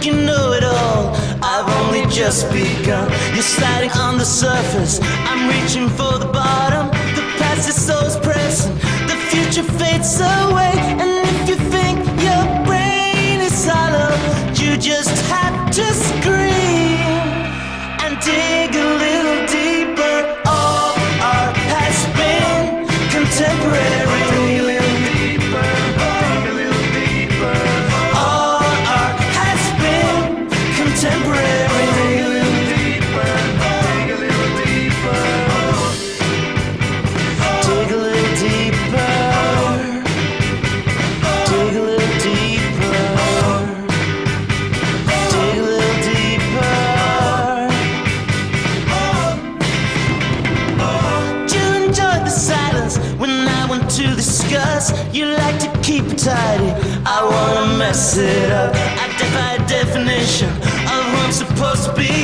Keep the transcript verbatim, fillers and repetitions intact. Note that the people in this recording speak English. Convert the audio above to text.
you know it all. I've only just begun. You're sliding on the surface, I'm reaching for the bottom. The past is so pressing, the future fades away. And if you think your brain is hollow, you just have to scream and dig a little deeper. All art has been contemporary. Dig a little deeper, dig a little deeper. All art has been contemporary. Dig a little deeper, dig a little deeper. Dig a little deeper. Dig a little deeper. Dig a little deeper. Do you enjoy the silence when I want to discuss? You like to keep it tidy, I wanna mess it up. I defy definition of who I'm supposed to be.